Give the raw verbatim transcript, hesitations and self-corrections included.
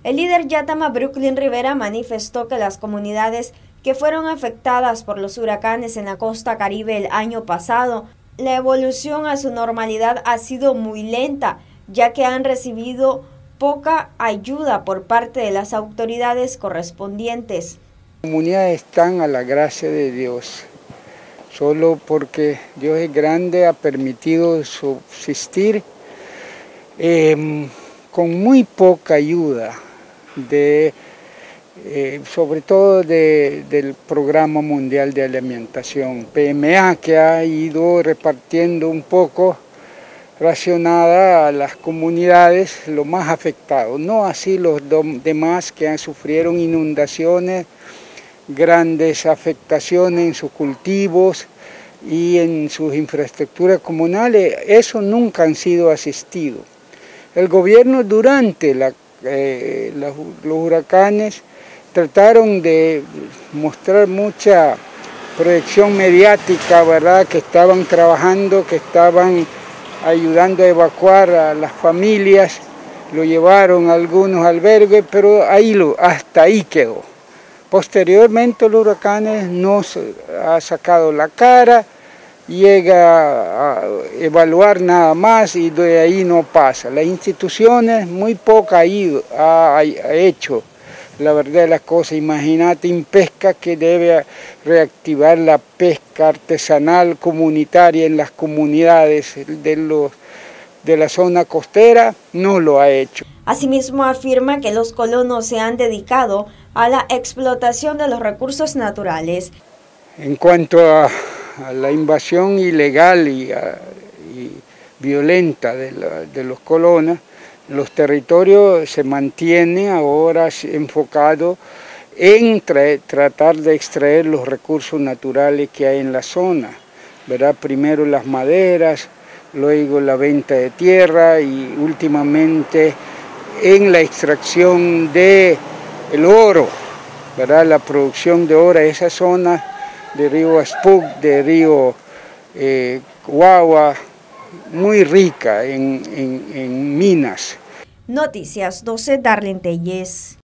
El líder Yatama Brooklyn Rivera manifestó que las comunidades que fueron afectadas por los huracanes en la costa Caribe el año pasado, la evolución a su normalidad ha sido muy lenta, ya que han recibido poca ayuda por parte de las autoridades correspondientes. Las comunidades están a la gracia de Dios, solo porque Dios es grande, ha permitido subsistir eh, con muy poca ayuda, de, eh, sobre todo de, del Programa Mundial de Alimentación, P M A, que ha ido repartiendo un poco racionada a las comunidades lo más afectados, no así los demás que han sufrieron inundaciones, grandes afectaciones en sus cultivos y en sus infraestructuras comunales. Eso nunca han sido asistidos. El gobierno durante la, eh, la, los huracanes trataron de mostrar mucha proyección mediática, ¿verdad? Que estaban trabajando, que estaban ayudando a evacuar a las familias, lo llevaron a algunos albergues, pero ahí lo, hasta ahí quedó. Posteriormente los huracanes no ha sacado la cara, llega a evaluar nada más y de ahí no pasa. Las instituciones muy poca ha, ido, ha, ha hecho, la verdad de las cosas. Imagínate INPESCA, que debe reactivar la pesca artesanal comunitaria en las comunidades de, los, de la zona costera, no lo ha hecho. Asimismo afirma que los colonos se han dedicado a la explotación de los recursos naturales. En cuanto a, a la invasión ilegal y, a, y violenta de, la, de los colonos, los territorios se mantienen ahora enfocados en traer, tratar de extraer los recursos naturales que hay en la zona, ¿verdad? Primero las maderas, luego la venta de tierra y últimamente en la extracción de el oro, ¿verdad? La producción de oro, esa zona de río Aspuk, de río eh, Guagua, muy rica en, en, en minas. Noticias doce, Darlene Telles.